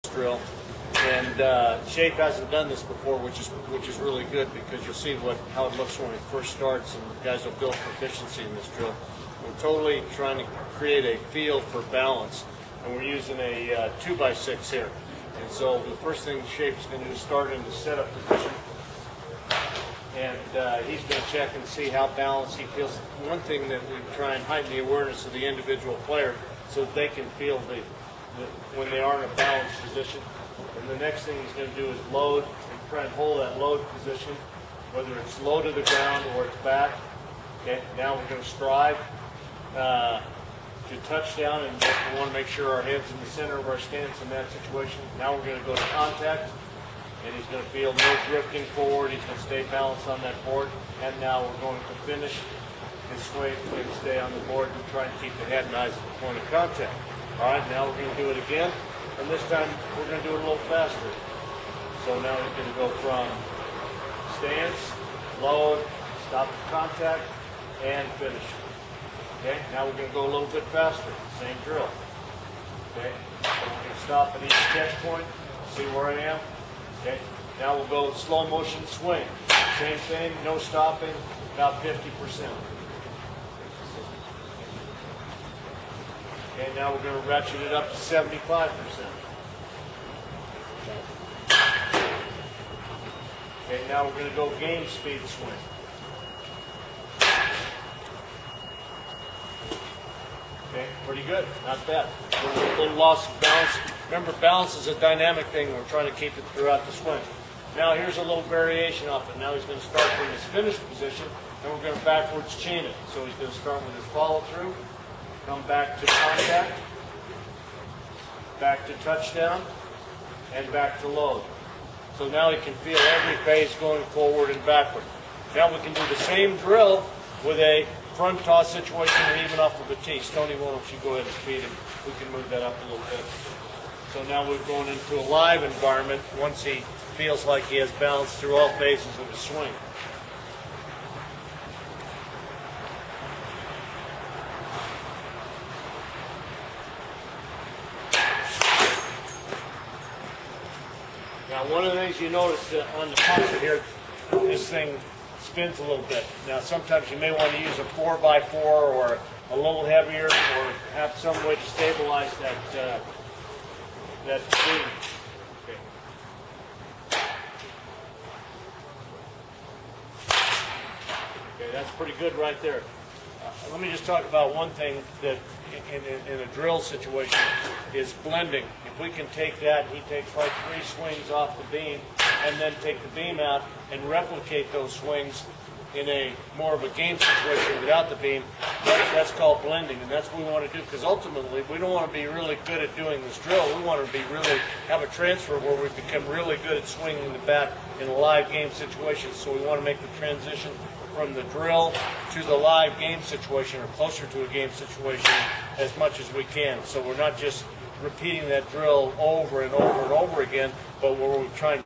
drill, and Shape hasn't done this before, which is really good, because you'll see how it looks when it first starts, and guys will build proficiency in this drill. We're totally trying to create a feel for balance, and we're using a 2x6 here. And so the first thing Shape's going to do is start in the setup position, and he's going to check and see how balanced he feels. One thing that we try and heighten the awareness of the individual player so that they can feel when they are in a balanced position. And the next thing he's going to do is load, and try and hold that load position, whether it's low to the ground or it's back. Okay, now we're going to strive to touchdown, and we want to make sure our head's in the center of our stance in that situation. Now we're going to go to contact, and he's going to feel no drifting forward. He's going to stay balanced on that board. And now we're going to finish his swing and stay on the board and try and keep the head and eyes at the point of contact. All right, now we're going to do it again, and this time we're going to do it a little faster. So now he's going to go from stance, load, stop the contact, and finish. Okay, now we're going to go a little bit faster, same drill. Okay, so we're going to stop at each catch point, see where I am. Okay, now we'll go slow motion swing. Same thing, no stopping, about 50%. Okay, now we're going to ratchet it up to 75%. Okay, now we're going to go game speed swing. Okay, pretty good, not bad. A little loss of balance. Remember, balance is a dynamic thing. We're trying to keep it throughout the swing. Now here's a little variation off it. Now he's going to start from his finished position, and we're going to backwards chain it. So he's going to start with his follow through, come back to contact, back to touchdown, and back to load. So now he can feel every phase going forward and backward. Now we can do the same drill with a front toss situation, or even off of a tee. Stoney, why don't you go ahead and speed him? We can move that up a little bit. So now we're going into a live environment once he feels like he has balance through all phases of his swing. Now, one of the things you notice on the puncher here, this thing spins a little bit. Now, sometimes you may want to use a 4x4 or a little heavier, or have some way to stabilize that spin. Okay. Okay, that's pretty good right there. Let me just talk about one thing that in a drill situation is blending. If we can take that, he takes like 3 swings off the beam, and then take the beam out and replicate those swings in a more of a game situation without the beam. That's called blending, and that's what we want to do, because ultimately we don't want to be really good at doing this drill. We want to be have a transfer where we become really good at swinging the bat in a live game situation. So we want to make the transition from the drill to the live game situation, or closer to a game situation, as much as we can. So we're not just repeating that drill over and over and over again, but we're trying